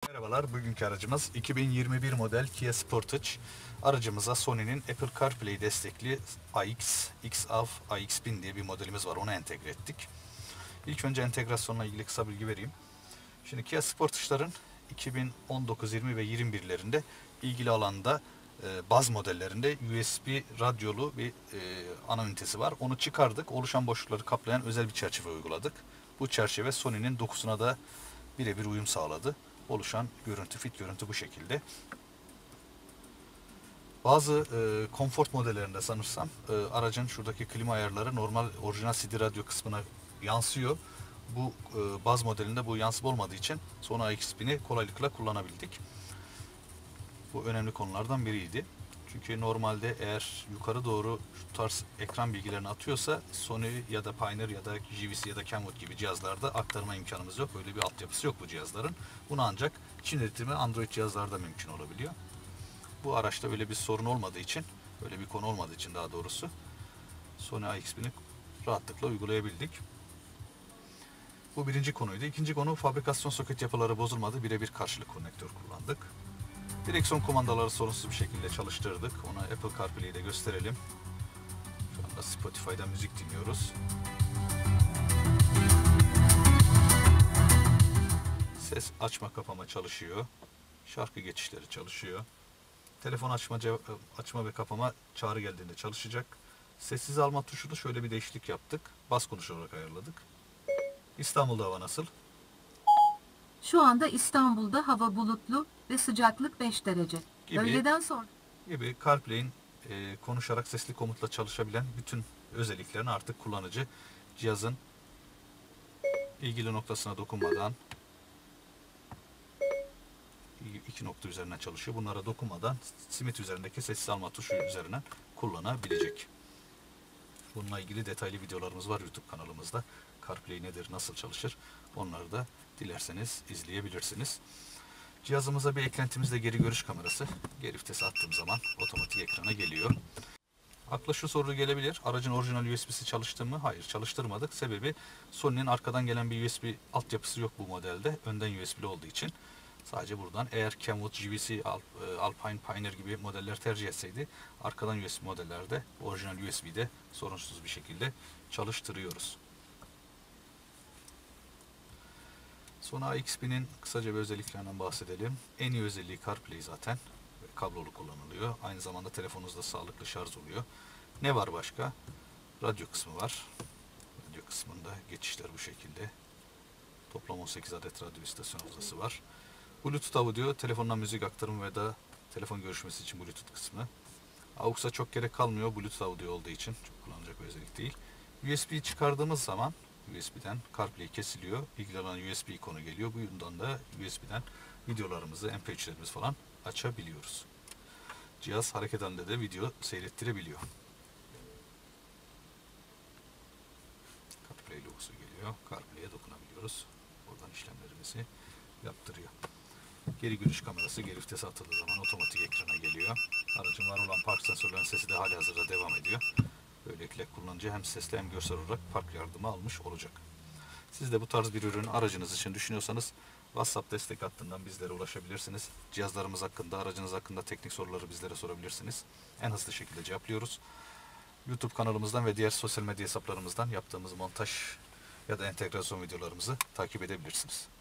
Merhabalar, bugünkü aracımız 2021 model Kia Sportage. Aracımıza Sony'nin Apple CarPlay destekli AX, XAV, AX1000 diye bir modelimiz var. Onu entegre ettik. İlk önce entegrasyonla ilgili kısa bilgi vereyim. Şimdi Kia Sportage'ların 2019, 20 ve 21'lerinde ilgili alanda baz modellerinde USB radyolu bir ana ünitesi var. Onu çıkardık. Oluşan boşlukları kaplayan özel bir çerçeve uyguladık. Bu çerçeve Sony'nin dokusuna da birebir uyum sağladı. Oluşan görüntü, fit görüntü bu şekilde. Bazı Comfort modellerinde sanırsam aracın şuradaki klima ayarları normal orijinal CD radyo kısmına yansıyor. Bu baz modelinde bu yansıma olmadığı için Sony AX1000'i kolaylıkla kullanabildik. Bu önemli konulardan biriydi. Çünkü normalde eğer yukarı doğru şu tarz ekran bilgilerini atıyorsa Sony ya da Pioneer ya da GVC ya da Kenwood gibi cihazlarda aktarma imkanımız yok. Öyle bir altyapısı yok bu cihazların. Bunu ancak Çin üretimi Android cihazlarda mümkün olabiliyor. Bu araçta öyle bir sorun olmadığı için, öyle bir konu olmadığı için daha doğrusu Sony AX1000'i rahatlıkla uygulayabildik. Bu birinci konuydu. İkinci konu, fabrikasyon soket yapıları bozulmadı. Birebir karşılık konnektör kullandık. Direksiyon kumandaları sorunsuz bir şekilde çalıştırdık. Ona Apple CarPlay'i de gösterelim. Şu anda Spotify'da müzik dinliyoruz. Ses açma kapama çalışıyor. Şarkı geçişleri çalışıyor. Telefon açma ve kapama çağrı geldiğinde çalışacak. Sessiz alma tuşunu şöyle bir değişiklik yaptık. Bas konuş olarak ayarladık. İstanbul'da hava nasıl? Şu anda İstanbul'da hava bulutlu ve sıcaklık 5 derece. Öğleden sonra Gibi CarPlay'in konuşarak sesli komutla çalışabilen bütün özelliklerini artık kullanıcı cihazın ilgili noktasına dokunmadan iki nokta üzerinden çalışıyor. Bunlara dokunmadan simit üzerindeki sessiz alma tuşu üzerinden kullanabilecek. Bununla ilgili detaylı videolarımız var YouTube kanalımızda. CarPlay nedir, nasıl çalışır? Onları da dilerseniz izleyebilirsiniz. Cihazımıza bir eklentimiz de geri görüş kamerası. Geri vitese attığım zaman otomatik ekrana geliyor. Akla şu soru gelebilir. Aracın orijinal USB'si çalıştı mı? Hayır, çalıştırmadık. Sebebi Sony'nin arkadan gelen bir USB altyapısı yok bu modelde. Önden USB'li olduğu için. Sadece buradan, eğer Kenwood, GVC, Alpine, Pioneer gibi modeller tercih etseydi arkadan USB modellerde orijinal USB'de sorunsuz bir şekilde çalıştırıyoruz. Sony AX1000'in kısaca bir özelliklerinden bahsedelim. En iyi özelliği CarPlay zaten. Kablolu kullanılıyor. Aynı zamanda telefonunuzda sağlıklı şarj oluyor. Ne var başka? Radyo kısmı var. Radyo kısmında geçişler bu şekilde. Toplam 18 adet radyo istasyon hafızası var. Bluetooth audio, telefondan müzik aktarımı ve da telefon görüşmesi için Bluetooth kısmı. AUX'a çok gerek kalmıyor Bluetooth audio olduğu için. Çok kullanacak bir özellik değil. USB'yi çıkardığımız zaman USB'den CarPlay kesiliyor. İlgili olan USB ikonu geliyor. Bu yüzden de USB'den videolarımızı, MP3'lerimizi falan açabiliyoruz. Cihaz hareket halinde de video seyrettirebiliyor. CarPlay logosu geliyor. CarPlay'e dokunabiliyoruz. Buradan işlemlerimizi yaptırıyor. Geri görüş kamerası geri vitese atıldığı zaman otomatik ekrana geliyor. Aracın var olan park sensörlerinin sesi de halihazırda devam ediyor. Böylelikle kullanıcı hem sesli hem görsel olarak park yardımı almış olacak. Siz de bu tarz bir ürünü aracınız için düşünüyorsanız WhatsApp destek hattından bizlere ulaşabilirsiniz. Cihazlarımız hakkında, aracınız hakkında teknik soruları bizlere sorabilirsiniz. En hızlı şekilde cevaplıyoruz. YouTube kanalımızdan ve diğer sosyal medya hesaplarımızdan yaptığımız montaj ya da entegrasyon videolarımızı takip edebilirsiniz.